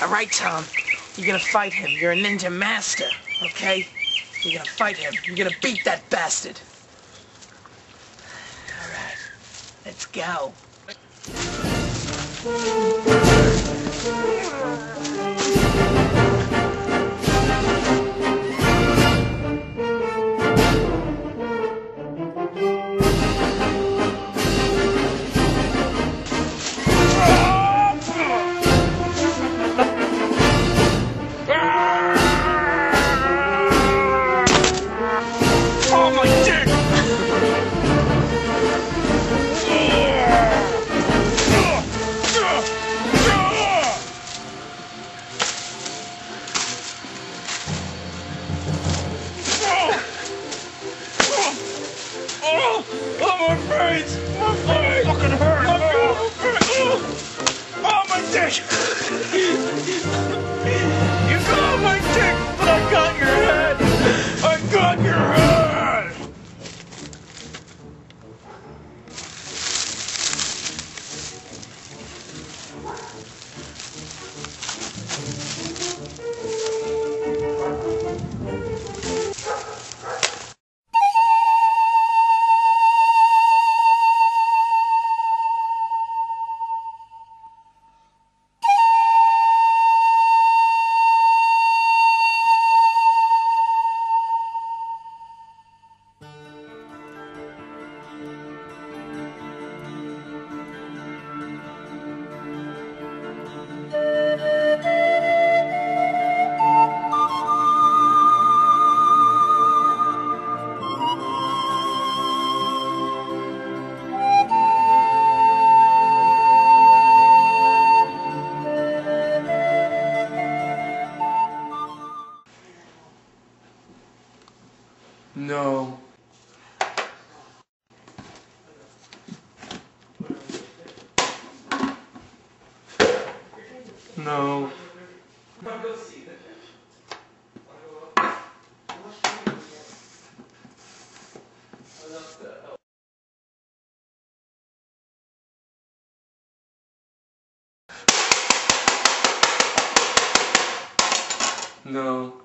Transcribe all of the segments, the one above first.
All right, Tom. You're gonna fight him. You're a ninja master, okay? You're gonna fight him. You're gonna beat that bastard. All right. Let's go. My face! My face! Fucking hurt! Oh, my dick! You got my dick, but I got your head! I got your head! No. No. No.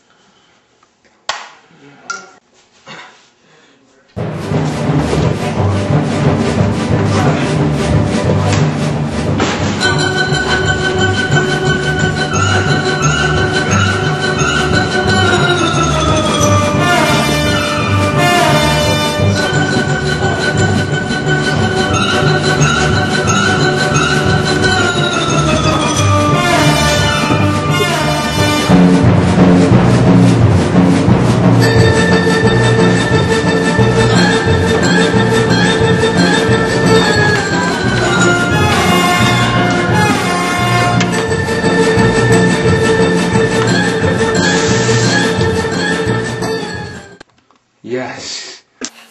Yes.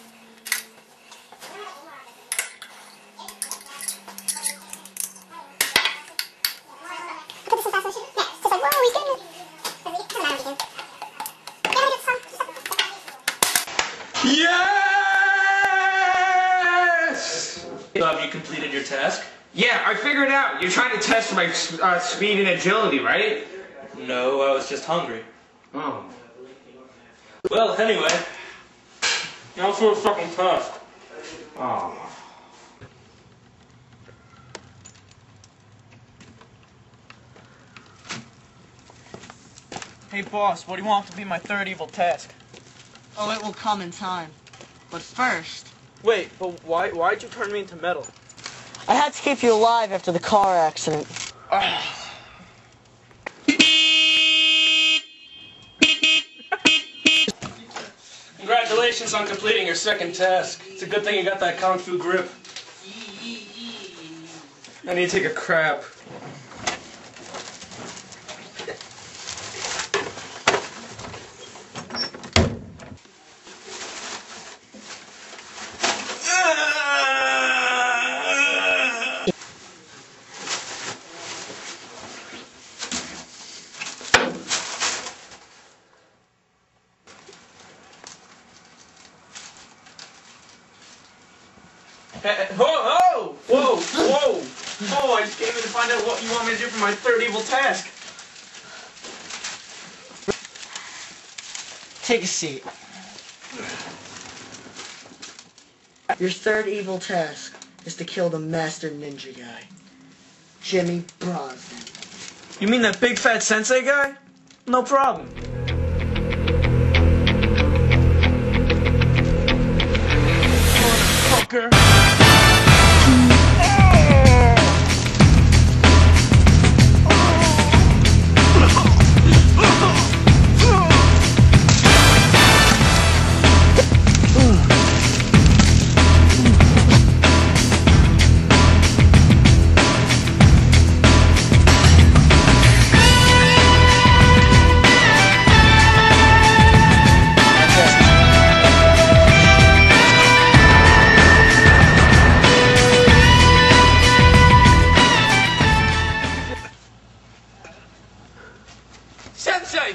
Yes! So have you completed your task? Yeah, I figured it out. You're trying to test my speed and agility, right? No, I was just hungry. Oh. Well, anyway. Now for a fucking task. Oh. Hey, boss, what do you want to be my third evil task? Oh, it will come in time. But first... Wait, but why'd you turn me into metal? I had to keep you alive after the car accident. Congratulations on completing your second task. It's a good thing you got that kung fu grip. I need to take a crap. Whoa! I just came in to find out what you want me to do for my third evil task. Take a seat. Your third evil task is to kill the master ninja guy, Jimmy Brosnan. You mean that big fat sensei guy? No problem. Motherfucker. Sensei!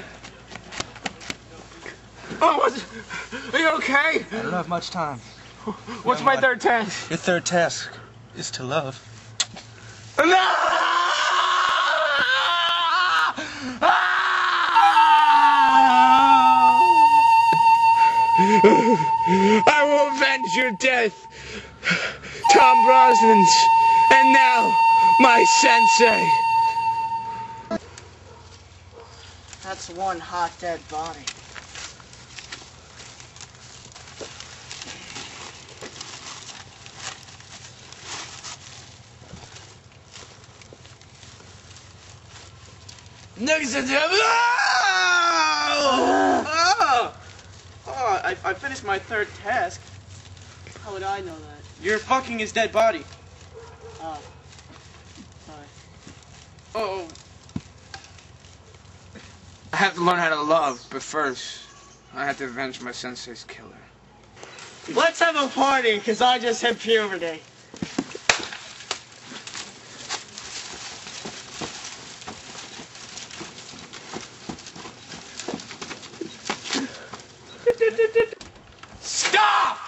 Oh, are you okay? I don't have much time. What's my third task? Your third task is to love. No! I will avenge your death, Tom Brosnan's, and now my sensei. That's one hot dead body. Next to him. I finished my third task. How would I know that? You're fucking his dead body. Oh. Sorry. Oh. I have to learn how to love, but first, I have to avenge my sensei's killer. Let's have a party, because I just hit puberty. Stop!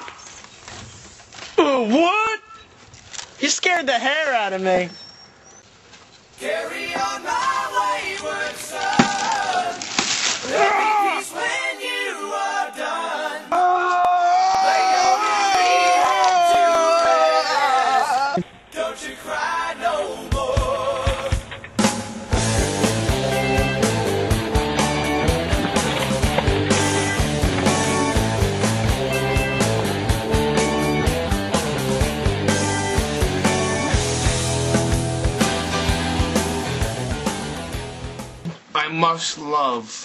What? You scared the hair out of me. Carry on my wayward son. There'll be peace when you are done. Lay your weary head to rest. Don't you cry no more. I must love.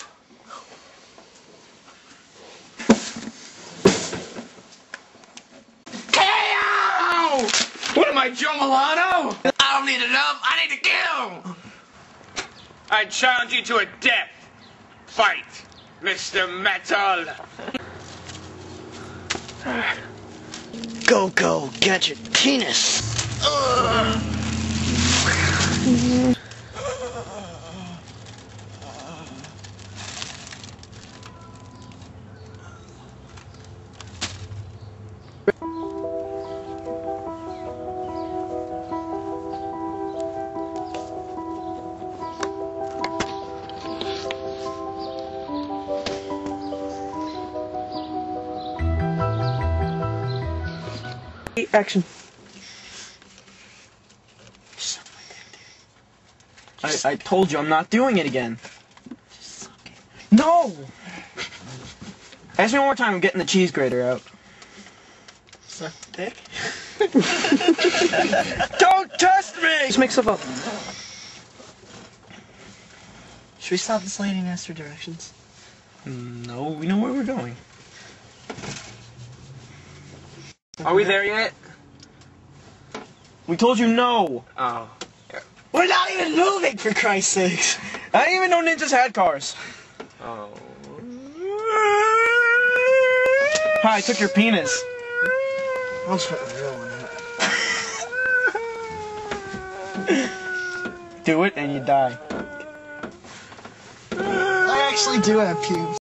KO! What am I, Joe Milano? I don't need to love, I need to kill! I challenge you to a death fight, Mr. Metal. Go, go, gadget penis. Action. I told you I'm not doing it again. No! Ask me one more time, I'm getting the cheese grater out. Suck the dick? Don't test me! Just make stuff up. Should we stop this lady and ask her directions? No, we know where we're going. Are we there yet? We told you no! Oh. We're not even moving, for Christ's sakes! I didn't even know ninjas had cars. Oh. Hi, I took your penis. I'll just put the real one out. Do it and you die. I actually do have pubes.